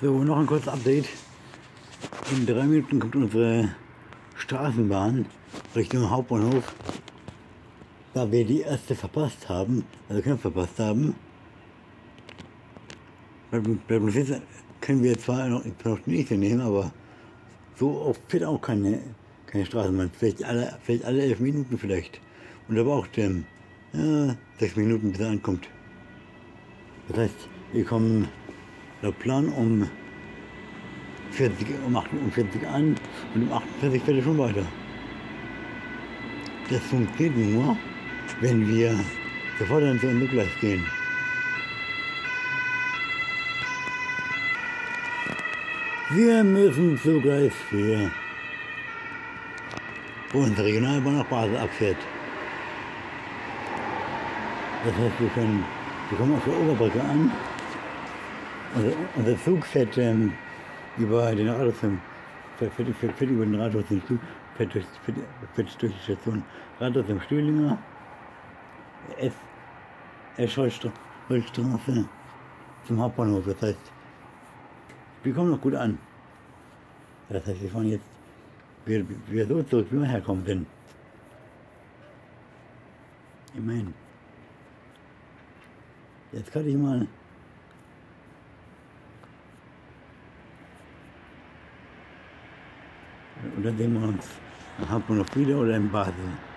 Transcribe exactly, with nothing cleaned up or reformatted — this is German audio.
So, noch ein kurzes Update. In drei Minuten kommt unsere Straßenbahn Richtung Hauptbahnhof. Da wir die erste verpasst haben, also knapp verpasst haben, können wir zwar noch, noch die nächste nehmen, aber so oft fährt auch keine, keine Straßenbahn. Vielleicht alle, vielleicht alle elf Minuten vielleicht. Und da braucht ähm, ja, sechs Minuten, bis er ankommt. Das heißt, wir kommen laut Plan um vierzig, um achtundvierzig an und um achtundvierzig fährt er schon weiter. Das funktioniert nur, wenn wir sofort an den Gleis gehen. Wir müssen zu Gleis vier, wo unsere Regionalbahn nach Basel abfährt. Das heißt, wir, können, wir kommen auf der Oberbrücke an. Unser, unser Zug fährt ähm, über den Rathaus, fährt, fährt, fährt, fährt über den Rathaus, den Zug, fährt durch, fährt, fährt durch die Station Rathaus am Stühlinger, Eschholzstraße zum Hauptbahnhof. Das heißt, wir kommen noch gut an. Das heißt, wir fahren jetzt wir, wir so zurück, wie wir herkommen sind. Immerhin. Jetzt kann ich mal und dann sehen wir uns am Hauptbahnhof wieder oder in Basel.